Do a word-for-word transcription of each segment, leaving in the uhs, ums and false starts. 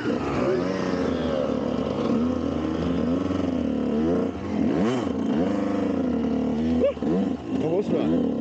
Almost done.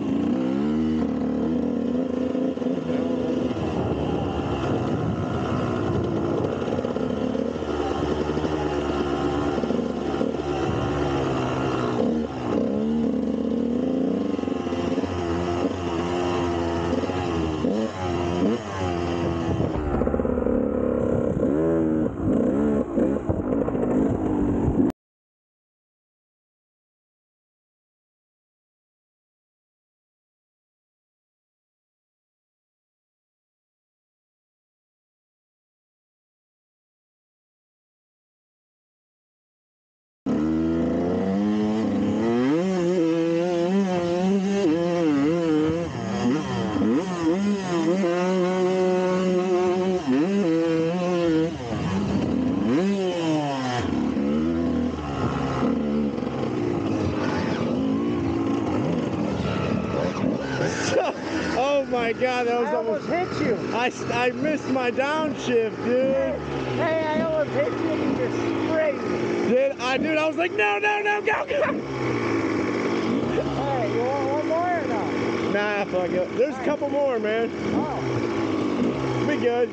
Oh my God, that was I almost, almost hit you. I, I missed my downshift, dude. Hey, hey, I almost hit you and you just sprayed me. Dude, I, dude, I was like, no, no, no, go, go. Alright, you want one more or no? Nah, fuck it. There's a couple more, man. Oh. Be good.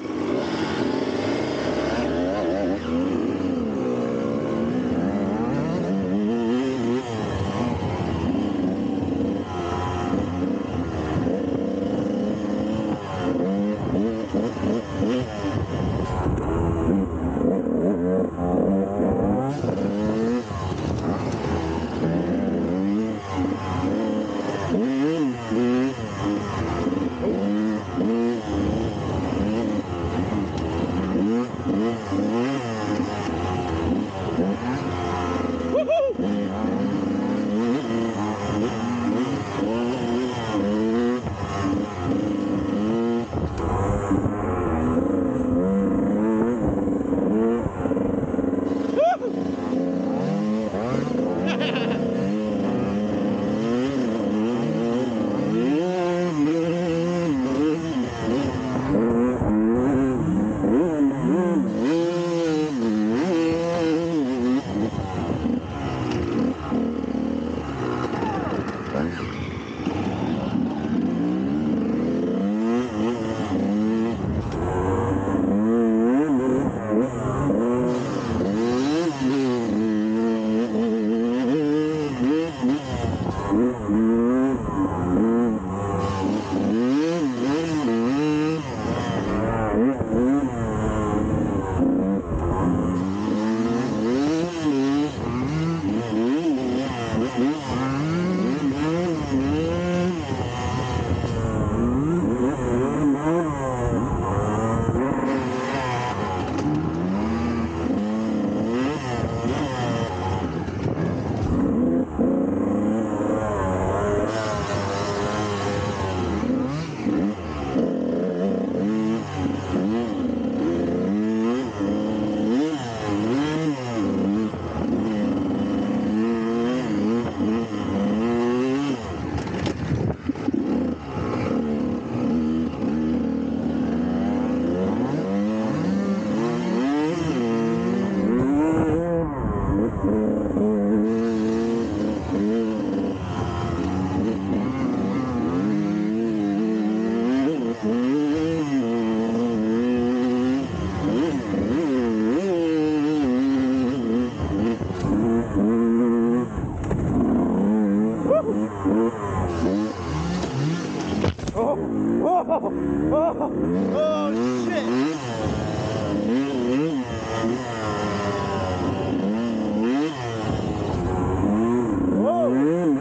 Oh, shit! Whoa!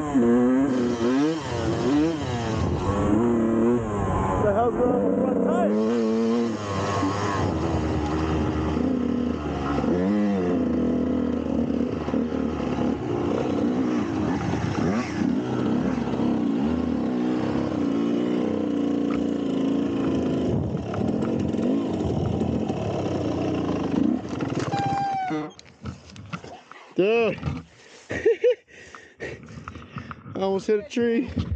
What the hell's going on with the front tire? Dude, I almost hit a tree.